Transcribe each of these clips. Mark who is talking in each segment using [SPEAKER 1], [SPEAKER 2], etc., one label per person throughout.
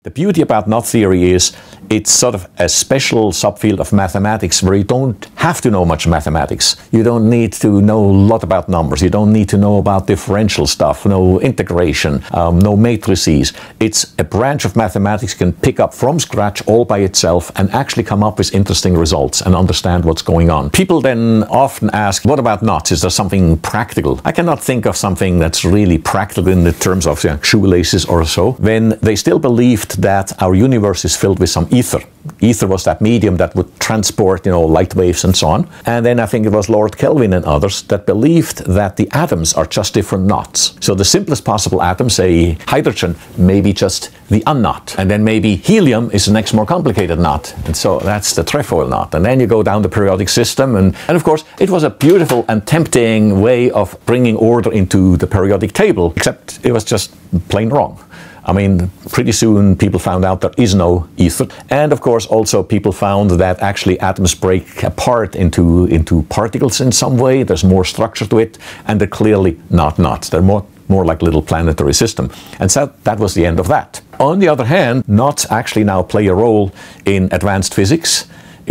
[SPEAKER 1] The beauty about knot theory is it's sort of a special subfield of mathematics where you don't have to know much mathematics. You don't need to know a lot about numbers. You don't need to know about differential stuff, no integration, no matrices. It's a branch of mathematics you can pick up from scratch all by itself and actually come up with interesting results and understand what's going on. People then often ask, what about knots? Is there something practical? I cannot think of something that's really practical in the terms of shoelaces or so. When they still believed that our universe is filled with some ether. Ether was that medium that would transport, light waves and so on. And then I think it was Lord Kelvin and others that believed that the atoms are just different knots. So the simplest possible atom, say hydrogen, maybe just the unknot. And then maybe helium is the next more complicated knot. And so that's the trefoil knot. And then you go down the periodic system. And of course, it was a beautiful and tempting way of bringing order into the periodic table, except it was just plain wrong. I mean, pretty soon people found out there is no ether. And of course, also people found that actually atoms break apart into particles in some way. There's more structure to it, and they're clearly not knots. They're more like little planetary system. And so that was the end of that. On the other hand, knots actually now play a role in advanced physics,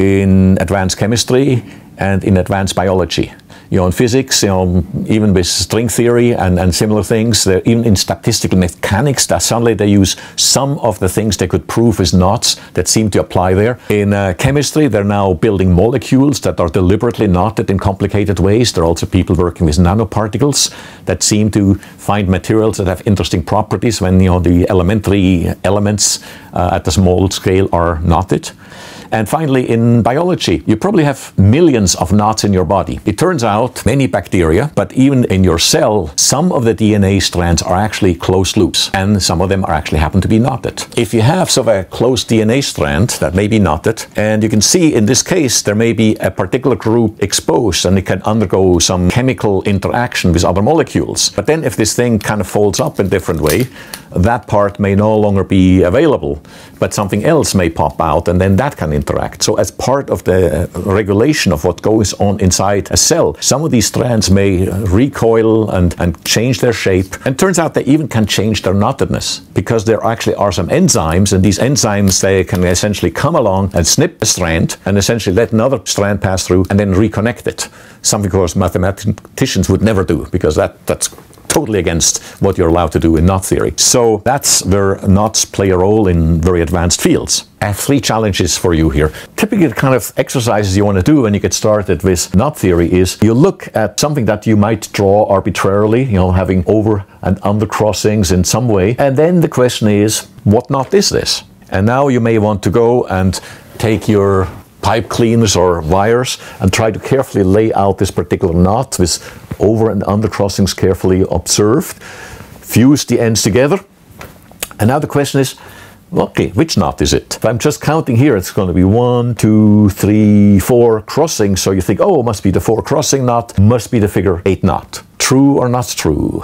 [SPEAKER 1] in advanced chemistry, and in advanced biology. In physics, even with string theory and similar things, even in statistical mechanics, that suddenly they use some of the things they could prove as knots that seem to apply there. In chemistry, they're now building molecules that are deliberately knotted in complicated ways. There are also people working with nanoparticles that seem to find materials that have interesting properties when the elementary elements at the small scale are knotted. And finally, in biology, you probably have millions of knots in your body. It turns out many bacteria, but even in your cell, some of the DNA strands are actually closed loops, and some of them actually happen to be knotted. If you have sort of a closed DNA strand that may be knotted, and you can see in this case there may be a particular group exposed and it can undergo some chemical interaction with other molecules. But then if this thing kind of folds up in a different way, that part may no longer be available, but something else may pop out, and then that can interact. So as part of the regulation of what goes on inside a cell, some of these strands may recoil and change their shape. And it turns out they even can change their knottedness, because there actually are some enzymes, and these enzymes, they can essentially come along and snip a strand and essentially let another strand pass through and then reconnect it. Something, of course, mathematicians would never do, because that's totally against what you're allowed to do in knot theory. So that's where knots play a role in very advanced fields. I have 3 challenges for you here. Typically, the kind of exercises you want to do when you get started with knot theory is you look at something that you might draw arbitrarily, having over and under crossings in some way. And then the question is, what knot is this? And now you may want to go and take your pipe cleaners or wires and try to carefully lay out this particular knot with over and under crossings carefully observed, fuse the ends together. And now the question is, okay, which knot is it? If I'm just counting here, it's going to be 1, 2, 3, 4 crossings. So you think, oh, it must be the 4 crossing knot, must be the figure 8 knot. True or not true?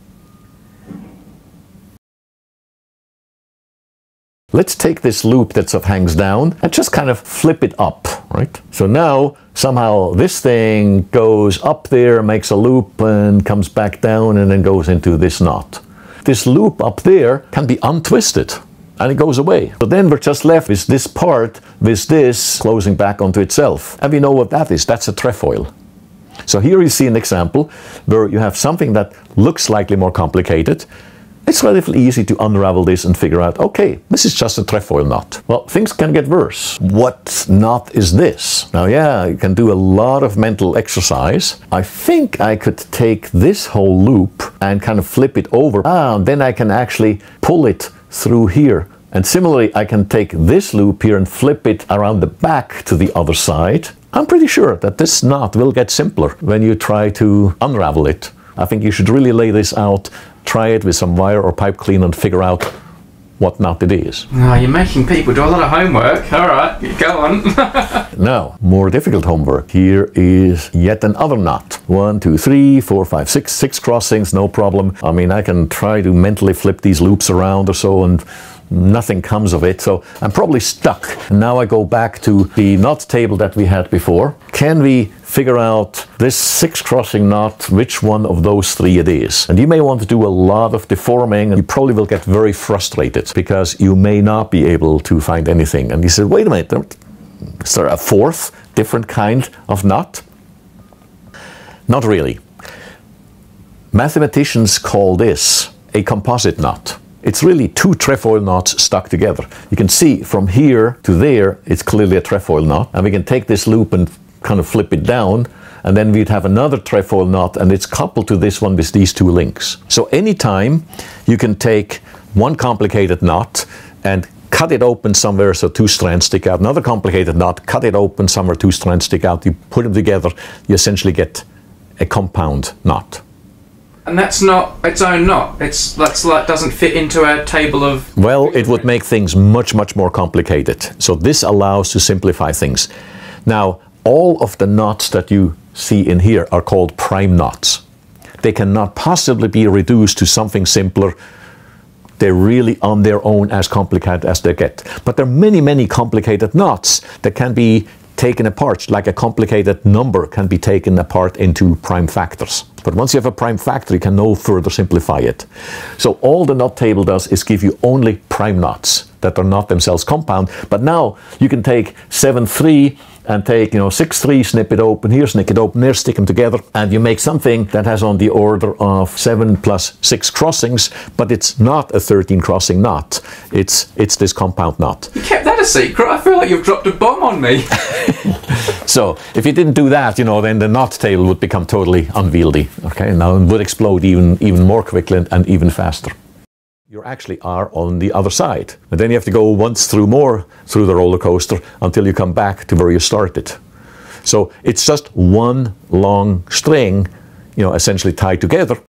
[SPEAKER 1] Let's take this loop that sort of hangs down and just kind of flip it up, right? So now somehow this thing goes up there, makes a loop and comes back down and then goes into this knot. This loop up there can be untwisted and it goes away. So then we're just left with this part, with this closing back onto itself. And we know what that is. That's a trefoil. So here you see an example where you have something that looks slightly more complicated. It's relatively easy to unravel this and figure out, okay, this is just a trefoil knot. Well, things can get worse. What knot is this? Now, yeah, you can do a lot of mental exercise. I think I could take this whole loop and kind of flip it over. And then I can actually pull it through here. And similarly, I can take this loop here and flip it around the back to the other side. I'm pretty sure that this knot will get simpler when you try to unravel it. I think you should really lay this out, try it with some wire or pipe cleaner and figure out what knot it is.
[SPEAKER 2] Oh, you're making people do a lot of homework. All right, go on.
[SPEAKER 1] Now, more difficult homework. Here is yet another knot. 1, 2, 3, 4, 5, 6 crossings, no problem. I mean, I can try to mentally flip these loops around or so and nothing comes of it, so I'm probably stuck. And now I go back to the knot table that we had before. Can we figure out this 6 crossing knot, which one of those 3 it is? And you may want to do a lot of deforming, and you probably will get very frustrated because you may not be able to find anything. And you said, wait a minute, is there a 4th different kind of knot? Not really. Mathematicians call this a composite knot. It's really 2 trefoil knots stuck together. You can see from here to there, it's clearly a trefoil knot. And we can take this loop and kind of flip it down, and then we'd have another trefoil knot, and it's coupled to this one with these 2 links. So anytime you can take one complicated knot and cut it open somewhere so 2 strands stick out, another complicated knot, cut it open somewhere 2 strands stick out, you put them together, you essentially get a compound knot.
[SPEAKER 2] And that's not its own knot. That's like doesn't fit into a table of...
[SPEAKER 1] Well, it would make things much, much more complicated. So this allows to simplify things. Now, all of the knots that you see in here are called prime knots. They cannot possibly be reduced to something simpler. They're really on their own as complicated as they get. But there are many, many complicated knots that can be taken apart, like a complicated number can be taken apart into prime factors. But once you have a prime factor, you can no further simplify it. So all the knot table does is give you only prime knots that are not themselves compound. But now you can take 7-3 and take 6-3, snip it open here, snip it open there, stick them together, and you make something that has on the order of 7 plus 6 crossings, but it's not a 13 crossing knot. It's this compound knot.
[SPEAKER 2] You kept that a secret? I feel like you've dropped a bomb on me.
[SPEAKER 1] So if you didn't do that, then the knot table would become totally unwieldy. Okay, now it would explode even more quickly and even faster. You actually are on the other side. And then you have to go once through the roller coaster until you come back to where you started. So it's just one long string, essentially tied together.